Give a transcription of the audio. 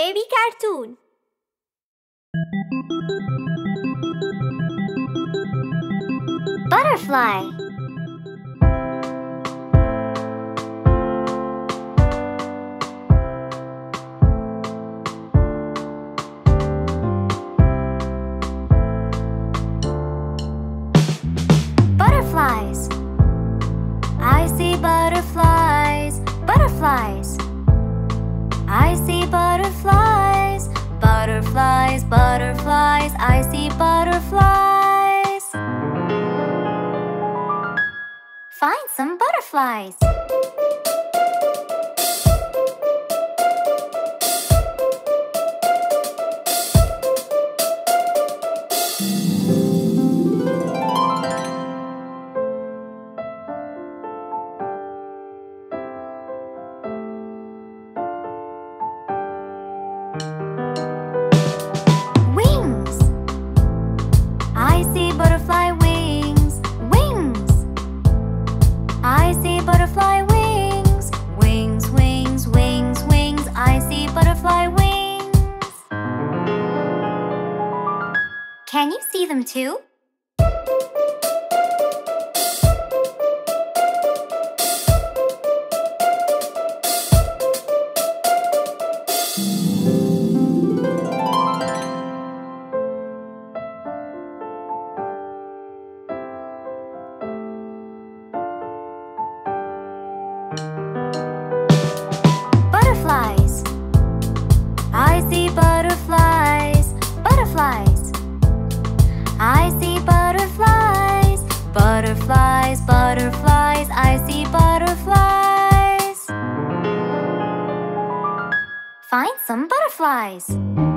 baby cartoon. Butterfly. Butterflies. I see butterflies, butterflies. I see butterflies, butterflies, butterflies. I see butterflies. Find some butterflies. Wings. I see butterfly wings, wings. I see butterfly wings, wings, wings, wings, wings. I see butterfly wings. Can you see them too? Butterflies. I see butterflies, butterflies. I see butterflies, butterflies, butterflies. I see butterflies. Find some butterflies.